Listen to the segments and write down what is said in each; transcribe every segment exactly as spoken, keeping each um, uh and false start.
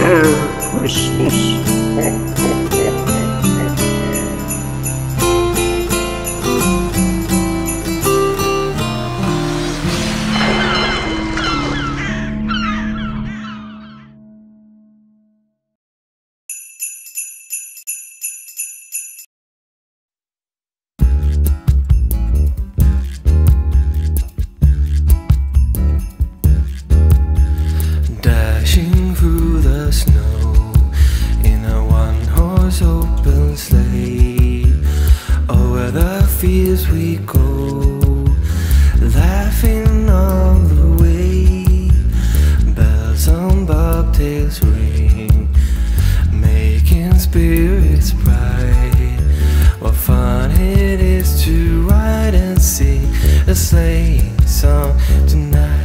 Merry Christmas. Dashing through the snow in a one-horse open sleigh, over the fields we go, laughing all the way. Bells on bobtails ring, making spirits bright. What fun it is to ride and sing a sleighing song tonight.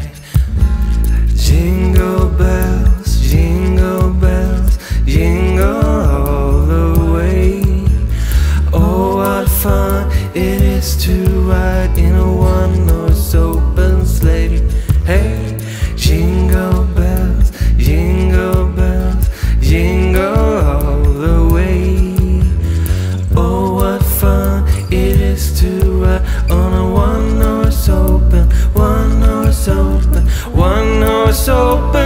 Jingle bells, jingle bells, jingle all the way. Oh, what fun it is to ride in a one-horse open sleigh. Hey, jingle bells, jingle bells, jingle all the way. Oh, what fun it is to ride on a one-horse open, one-horse open, one-horse open